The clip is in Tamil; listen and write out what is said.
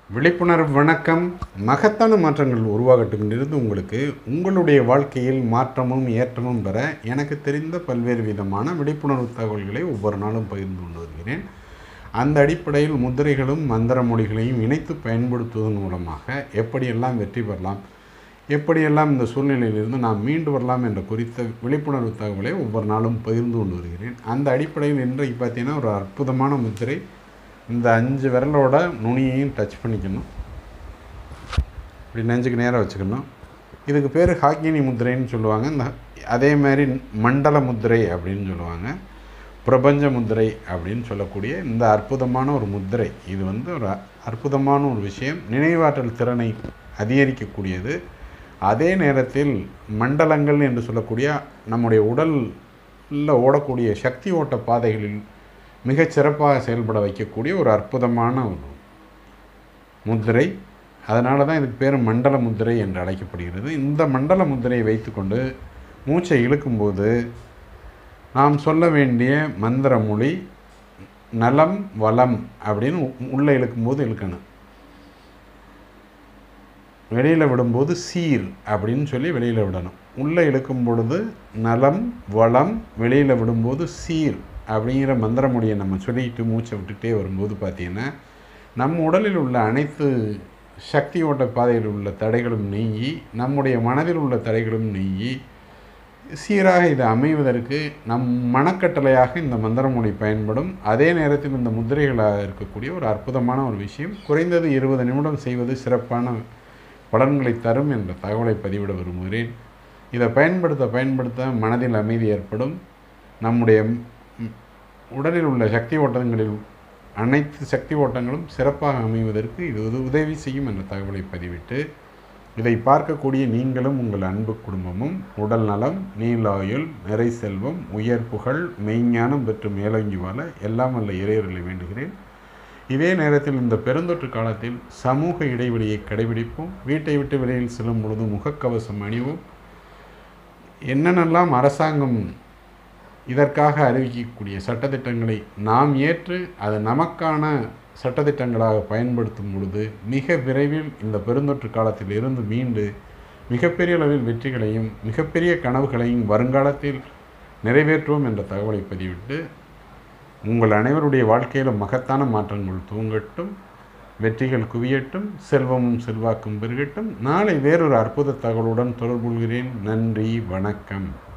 விழிப்புணர்வு வணக்கம். மகத்தான மாற்றங்கள் உருவாகட்டும் இருந்து உங்களுக்கு உங்களுடைய வாழ்க்கையில் மாற்றமும் ஏற்றமும் பெற எனக்கு தெரிந்த பல்வேறு விதமான விழிப்புணர்வு தகவல்களை ஒவ்வொரு நாளும் பகிர்ந்து கொண்டு வருகிறேன். அந்த அடிப்படையில் முத்திரைகளும் மந்திர மொழிகளையும் இணைத்து பயன்படுத்துவதன் மூலமாக எப்படியெல்லாம் வெற்றி பெறலாம், எப்படியெல்லாம் இந்த சூழ்நிலையிலிருந்து நாம் மீண்டு வரலாம் என்ற குறித்த விழிப்புணர்வு தகவலை ஒவ்வொரு நாளும் பகிர்ந்து கொண்டு வருகிறேன். அந்த அடிப்படையில் இன்றைக்கு பார்த்தீங்கன்னா ஒரு அற்புதமான முத்திரை. இந்த 5 விரலோட நுனியையும் டச் பண்ணிக்கணும். இப்படி நெஞ்சுக்கு நேராக வச்சுக்கணும். இதுக்கு பேர் ஹாக்கினி முத்திரைன்னு சொல்லுவாங்க. இந்த அதே மாதிரி மண்டல முத்திரை அப்படின்னு சொல்லுவாங்க. பிரபஞ்ச முத்திரை அப்படின்னு சொல்லக்கூடிய இந்த அற்புதமான ஒரு முத்திரை, இது ஒரு அற்புதமான ஒரு விஷயம். நினைவாற்றல் திறனை அதிகரிக்கக்கூடியது. அதே நேரத்தில் மண்டலங்கள் என்று சொல்லக்கூடிய நம்முடைய உடலில் ஓடக்கூடிய சக்தி ஓட்ட பாதைகளில் மிகச்சிறப்பாக செயல்பட வைக்கக்கூடிய ஒரு அற்புதமான ஒரு முத்திரை. அதனால தான் இதுக்கு பேர் மண்டல முத்திரை என்று அழைக்கப்படுகிறது. இந்த மண்டல முத்திரையை வைத்துக்கொண்டு மூச்சை இழுக்கும்போது நாம் சொல்ல வேண்டிய மந்திர மொழி நலம் வளம் அப்படின்னு உள்ளே இழுக்கும்போது இழுக்கணும். வெளியில் விடும்போது சீர் அப்படின்னு சொல்லி வெளியில் விடணும். உள்ளே இழுக்கும் பொழுது நலம் வளம், வெளியில் விடும்போது சீர் அப்படிங்கிற மந்திர மொழியை நம்ம சொல்லிட்டு மூச்சை விட்டுகிட்டே வரும்போது பார்த்திங்கன்னா நம் உடலில் உள்ள அனைத்து சக்தி ஓட்ட பாதையில் உள்ள தடைகளும் நீங்கி, நம்முடைய மனதில் உள்ள தடைகளும் நீங்கி சீராக இது அமைவதற்கு நம் மனக்கட்டளையாக இந்த மந்திர மொழி பயன்படும். அதே நேரத்தில் இந்த முத்திரைகளாக இருக்கக்கூடிய ஒரு அற்புதமான ஒரு விஷயம். குறைந்தது 20 நிமிடம் செய்வது சிறப்பான பலன்களை தரும் என்ற தகவலை பதிவிட விரும்புகிறேன். இதை பயன்படுத்த மனதில் அமைதி ஏற்படும். நம்முடைய உடலில் உள்ள சக்தி ஓட்டங்களில் அனைத்து சக்தி ஓட்டங்களும் சிறப்பாக அமைவதற்கு இது உதவி செய்யும் என்ற தகவலை பதிவிட்டு, இதை பார்க்கக்கூடிய நீங்களும் உங்கள் அன்பு குடும்பமும் உடல் நலம், நீலாயுள், நிறை செல்வம், உயர் புகழ், மெய்ஞானம் பெற்று மேலோங்கி வாழ எல்லாம் வல்ல இறையர்களை வேண்டுகிறேன். இதே நேரத்தில் இந்த பெருந்தொற்று காலத்தில் சமூக இடைவெளியை கடைபிடிப்போம். வீட்டை விட்டு வெளியில் செல்லும் பொழுது முகக்கவசம் அணிவோம். என்னென்னலாம் அரசாங்கம் இதற்காக அறிவிக்கக்கூடிய சட்டத்திட்டங்களை நாம் ஏற்று அது நமக்கான சட்டத்திட்டங்களாக பயன்படுத்தும் பொழுது மிக விரைவில் இந்த பெருந்தொற்று காலத்தில் இருந்து மீண்டு மிகப்பெரிய அளவில் வெற்றிகளையும் மிகப்பெரிய கனவுகளையும் வருங்காலத்தில் நிறைவேற்றுவோம் என்ற தகவலை பதிவிட்டு, உங்கள் அனைவருடைய வாழ்க்கையிலும் மகத்தான மாற்றங்கள் தூங்கட்டும், வெற்றிகள் குவியட்டும், செல்வமும் செல்வாக்கும் பெருகட்டும். நாளை வேறொரு அற்புத தகவலுடன் தொடர்பு கொள்கிறேன். நன்றி, வணக்கம்.